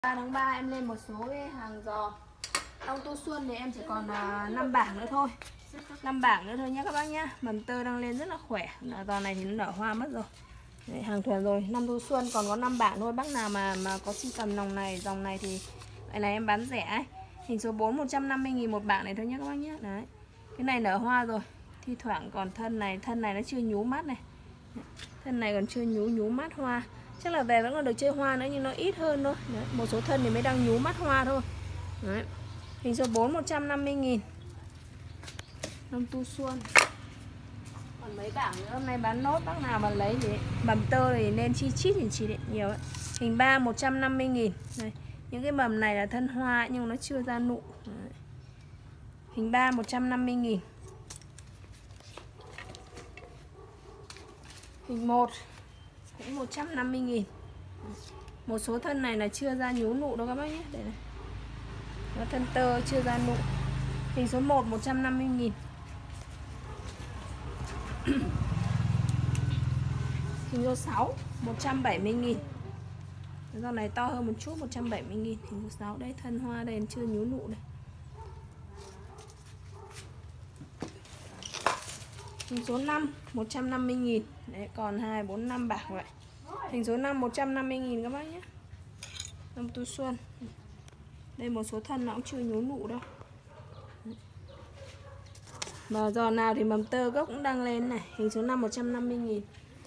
3 tháng 3 em lên một số cái hàng giò Long Tu Xuân thì em chỉ còn 5 bảng nữa thôi, 5 bảng nữa thôi nhé các bác nhá. Mầm tơ đang lên rất là khỏe. Giò này thì nó nở hoa mất rồi. Đấy, hàng thuần rồi. Năm Tu Xuân còn có 5 bảng thôi. Bác nào mà có sưu tầm dòng này thì cái này em bán rẻ ấy. Hình số 4 150.000 một bảng này thôi nhé các bác nhé. Đấy. Cái này nở hoa rồi. Thi thoảng còn thân này nó chưa nhú mắt này. Thân này còn chưa nhú mắt hoa. Chắc là về vẫn còn được chơi hoa nữa nhưng nó ít hơn thôi. Đấy, một số thân thì mới đang nhú mắt hoa thôi. Đấy. Hình số 4 150.000. Long Tu Xuân. Còn mấy bảng nữa hôm nay bán nốt, bác nào mà lấy thì mầm tơ thì nên chi chít thì chỉ định nhiều ấy. Hình 3 150.000. Đây, những cái mầm này là thân hoa nhưng nó chưa ra nụ. Đấy. Hình 3 150.000. Hình 1 cũng 150.000. Một số thân này là chưa ra nhú nụ đâu các bác nhé. Đây này. Nó thân tơ chưa ra nụ. Hình số 1 150.000. Hình số 6 170.000. Dòng này to hơn một chút, 170.000. Hình số 6 đây, thân hoa đây chưa nhú nụ đây. Hình số 5 150.000. Đấy, còn 2 4 5 bảng vậy. Hình số 5 150.000 các bác nhé. Long Tu Xuân. Đây một số thân nó cũng chưa nhú nụ đâu. Và giò nào thì mầm tơ gốc cũng đang lên này. Hình số 5 150.000.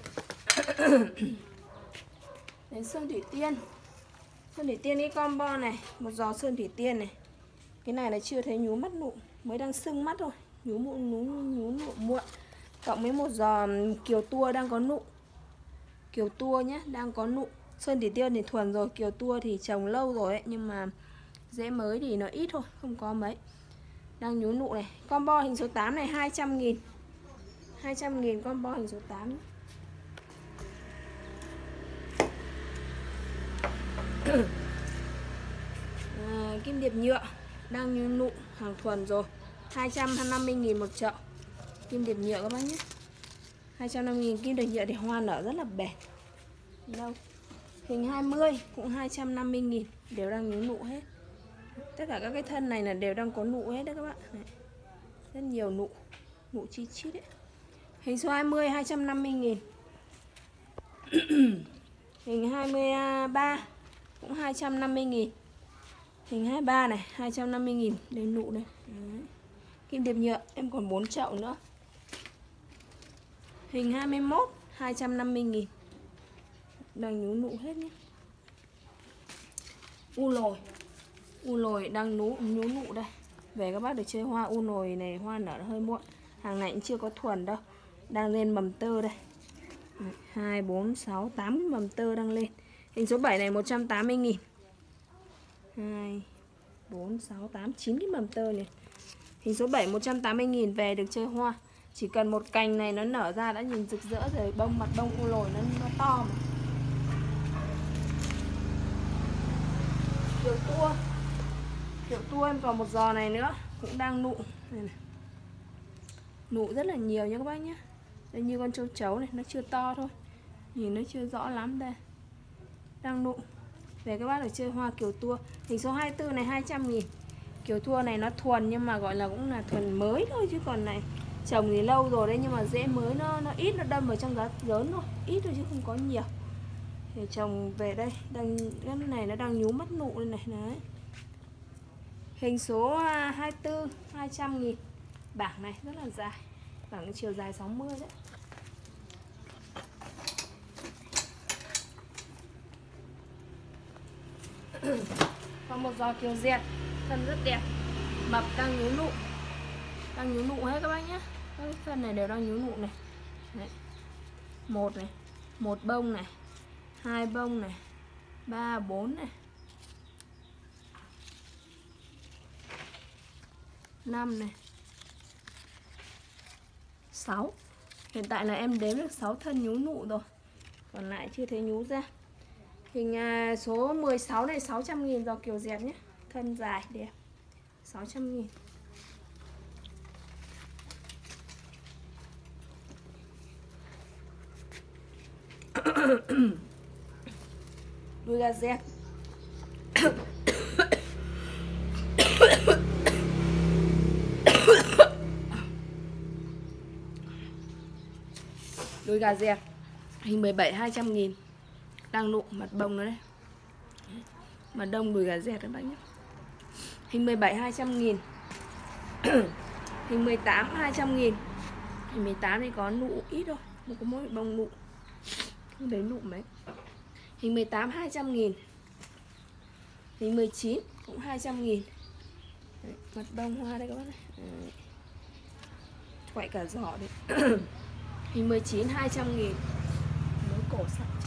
Đến Sơn Thủy Tiên. Sơn Thủy Tiên cái combo này, một giò Sơn Thủy Tiên này. Cái này là chưa thấy nhú mắt nụ, mới đang sưng mắt thôi. Nhú nụ muộn. Cộng với một giò Kiều Tua đang có nụ. Kiều Tua nhé, đang có nụ. Sơn Thủy Tiên thì thuần rồi, Kiều Tua thì trồng lâu rồi ấy, nhưng mà rễ mới thì nó ít thôi, không có mấy. Đang nhú nụ này. Combo hình số 8 này 200.000. 200.000 combo hình số 8. Kim điệp nhựa đang như nụ, hàng thuần rồi, 250.000 một chậu. Kim điệp nhựa các bác nhé, 250.000. Kim điệp nhựa thì hoa nở rất là bền lâu. Hình 20 cũng 250.000, đều đang nhú nụ hết. Tất cả các cái thân này là đều đang có nụ hết đấy các bạn. Đấy. Rất nhiều nụ, nụ chi chít đấy. Hình số 20 250.000. Hình 23 cũng 250.000. Hình 23 này 250.000. Đây nụ đây. Đấy. Kim điệp nhựa em còn 4 chậu nữa. Hình 21 250.000. Đang nhú nụ hết nhé. U lồi đang nhú nụ đây. Về các bác được chơi hoa u lồi này, hoa nở hơi muộn. Hàng này cũng chưa có thuần đâu. Đang lên mầm tơ đây. 2 4 6 8 cái mầm tơ đang lên. Hình số 7 này 180.000. 2 4 6 8 9 cái mầm tơ này. Hình số 7 180.000, về được chơi hoa. Chỉ cần một cành này nó nở ra đã nhìn rực rỡ rồi. Mặt bông u lồi nó to mà. Kiểu tua em còn một giò này nữa, cũng đang nụ này này. Nụ rất là nhiều nha các bác nhé. Đây như con châu chấu này, nó chưa to thôi, nhìn nó chưa rõ lắm đây. Đang nụ. Về các bác được chơi hoa kiều tua. Hình số 24 này 200.000. Kiều tua này nó thuần nhưng mà gọi là cũng là thuần mới thôi, chứ còn này trồng thì lâu rồi đấy, nhưng mà rễ mới nó ít, nó đâm vào trong giá lớn thôi, ít thôi chứ không có nhiều. Để trồng về đây, cái này nó đang nhú mắt nụ đây này. Đấy. Hình số 24 200.000. Bảng này rất là dài, bảng chiều dài 60 đấy. Còn một giò kiều dẹt, thân rất đẹp, mập đang nhú nụ. Đang nhú nụ hết các bác nhé. Các cái thân này đều đang nhú nụ này. Đấy. Một này, một bông này, 2 bông này, 3 4 này, 5 này, 6. Hiện tại là em đếm được 6 thân nhú nụ rồi. Còn lại chưa thấy nhú ra. Hình số 16 này 600.000 giò kiều dẹt nhé. Thân dài đẹp, 600.000. Đuôi gà dẹt Đùi gà dẹt hình 17 200.000. Đang nụ mặt bông nó đây. Mặt đông đùi gà dẹt các bạn nhé. Hình 17 200.000. Hình 18 200.000. Hình 18 thì có nụ ít thôi, nó có mỗi bông nụ. Không đấy nụ mấy. Hình 18 200.000. Hình 19 cũng 200.000. Mặt bông hoa đây các bác này. Đấy. Quậy cả giỏ đấy. Hình 19 200.000. Mới cổ sắc chứ.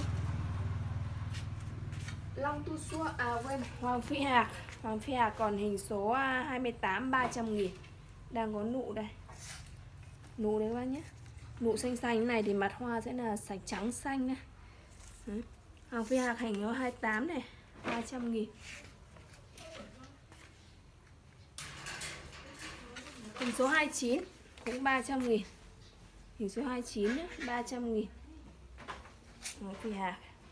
Long tu xua, quên, Hoàng Phi Hạc. Hoàng Phi Hạc còn hình số 28 300.000. Đang có nụ đây. Nụ đấy các bác nhé. Nụ xanh xanh này thì mặt hoa sẽ là sạch trắng xanh này. Đấy. Hoàng Phi Hạc hình số 28 này, 300.000. Hình số 29 cũng 300.000. Hình số 29 nhé, 300.000. Hoàng Phi Hạc.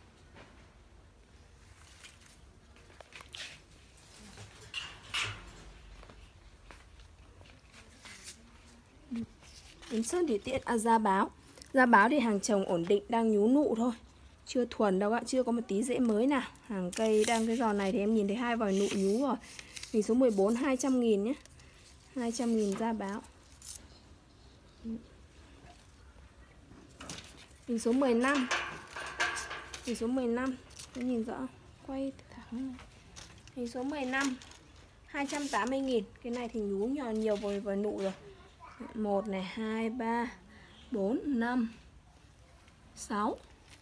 Sơn Thủy Tiên, giá báo. Giá báo thì hàng trồng ổn định, đang nhú nụ thôi. Chưa thuần đâu ạ, chưa có một tí rễ mới nào. Hàng cây đang cái giò này thì em nhìn thấy 2 vòi nụ nhú rồi. Hình số 14 200.000 nhé. 200.000 giá báo. Hình số 15. Hình số 15, em nhìn rõ, quay thẳng này. Hình số 15 280.000. Cái này thì nhú nhiều vòi nụ rồi. 1 này, 2 3 4 5 6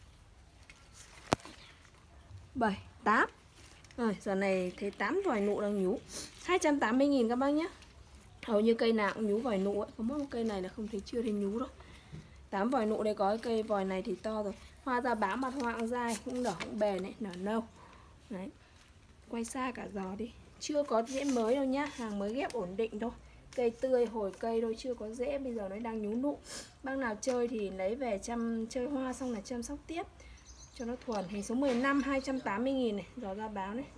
7 8. Rồi, giờ này thấy 8 vòi nụ đang nhú. 280.000 các bác nhé. Hầu như cây nào cũng nhú vòi nụ ấy. Có một cây này là không thấy, chưa thấy nhú đâu. 8 vòi nụ đây, có cái cây vòi này thì to rồi. Hoa ra báo, mặt hoa cũng dai, cũng nở cũng bền đấy, nở nâu. Đấy. Quay xa cả giò đi. Chưa có rễ mới đâu nhá, hàng mới ghép ổn định thôi. Cây tươi hồi cây thôi, chưa có rễ, bây giờ nó đang nhú nụ. Bác nào chơi thì lấy về chơi hoa xong là chăm sóc tiếp cho nó thuần. Hình số 15 280.000 này, giò ra báo này.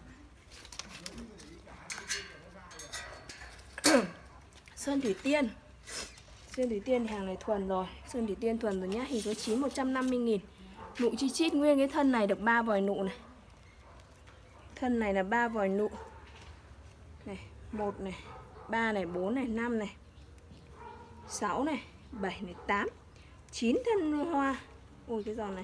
Sơn Thủy Tiên. Sơn Thủy Tiên thì hàng này thuần rồi. Sơn Thủy Tiên thuần rồi nhá. Hình số 9 150.000. Nụ chi chít, nguyên cái thân này được 3 vòi nụ này. Thân này là 3 vòi nụ. Này, 1 này, 3 này, 4 này, 5 này, 6 này, 7 này, 8, 9 thân hoa. Ôi cái giò này.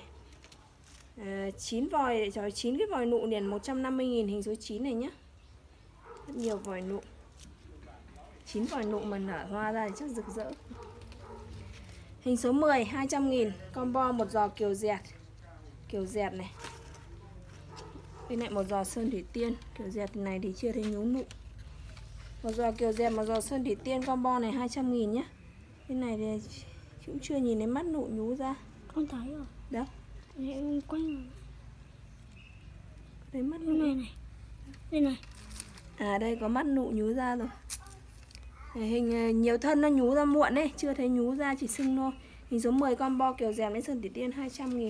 9 vòi để cho 9 cái vòi nụ liền 150.000. Hình số 9 này nhá. Rất nhiều vòi nụ. 9 vòi nụ mà nở hoa ra thì chắc rực rỡ. Hình số 10 200.000. Combo một giò kiều dẹt. Kiều dẹt này. Bên này một giò Sơn Thủy Tiên. Kiều dẹt này thì chưa thấy nhú nụ. Một giò kiều dẹt, một giò Sơn Thủy Tiên combo này 200.000 nhé. Bên này thì cũng chưa nhìn thấy mắt nụ nhú ra. Con thấy rồi. Đâu? Em quanh. Thấy mắt nụ này này. Đây này. À đây có mắt nụ nhú ra rồi. Hình nhiều thân nó nhú ra muộn đấy, chưa thấy nhú ra, chỉ sưng thôi. Hình số 10 combo kiều dẹt với Sơn Thủy Tiên 200.000.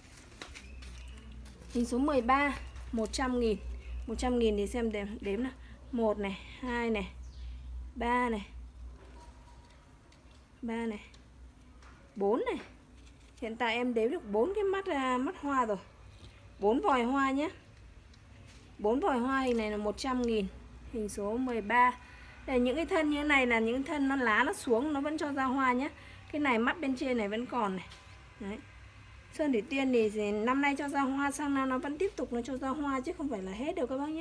Hình số 13 100.000. 100.000 thì xem đếm nào. 1 này, 2 này, 3 này, 3 này, 4 này. Hiện tại em đếm được 4 cái mắt hoa rồi. 4 vòi hoa nhé. 4 vòi hoa hình này là 100.000. Hình số 13. Để những cái thân như thế này là những thân nó lá nó xuống, nó vẫn cho ra hoa nhé. Cái này mắt bên trên này vẫn còn này. Đấy. Sơn Thủy Tiên thì năm nay cho ra hoa, sang năm nó vẫn tiếp tục nó cho ra hoa chứ không phải là hết được các bác nhé.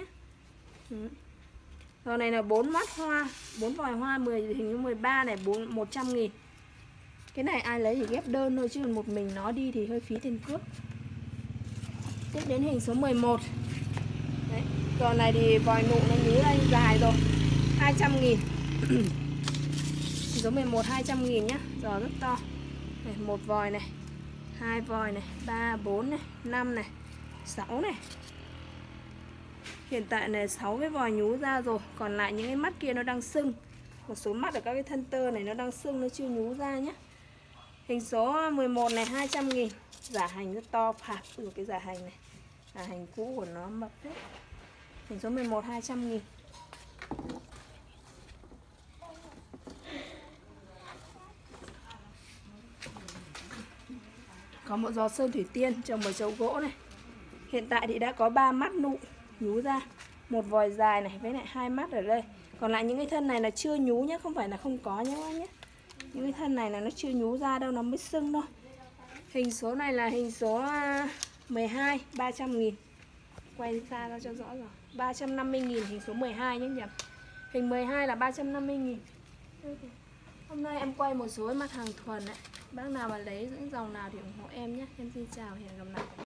Rồi này là 4 mắt hoa, 4 vòi hoa 10 hình như 13 này, 100.000. Cái này ai lấy thì ghép đơn thôi chứ một mình nó đi thì hơi phí tiền cước. Tiếp đến hình số 11. Đấy, còn này thì vòi nụ nó nhú lên dài rồi. 200.000. Hình số 11 200.000 nhá, giò rất to. Này, 1 vòi này, 2 vòi này, 3 4 này, 5 này, 6 này. Hiện tại này 6 cái vòi nhú ra rồi, còn lại những cái mắt kia nó đang sưng. Một số mắt ở các cái thân tơ này nó đang sưng, nó chưa nhú ra nhé. Hình số 11 này 200.000. Giả hành rất to phạt. Ui, cái giả hành này, giả hành cũ của nó mập hết. Hình số 11 200.000. Có một giò sơn thủy tiên trồng ở chậu gỗ này. Hiện tại thì đã có 3 mắt nụ nhú ra, một vòi dài này với lại 2 mắt ở đây. Còn lại những cái thân này là chưa nhú nhé, không phải là không có nhé các bác nhé. Những cái thân này là nó chưa nhú ra đâu, nó mới sưng thôi. Hình số này là hình số 12, 300.000. Quay xa ra cho rõ rồi. 350.000 hình số 12 nhé nhầm. Hình 12 là 350.000. Hôm nay em quay một số mặt hàng thuần đấy. Bác nào mà lấy những dòng nào thì ủng hộ em nhé. Em xin chào, hẹn gặp lại.